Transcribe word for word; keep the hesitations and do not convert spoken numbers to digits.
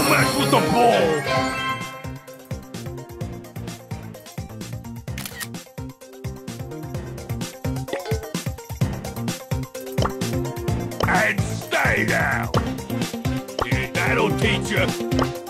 Don't mess with the ball! And stay down! Yeah, that'll teach you.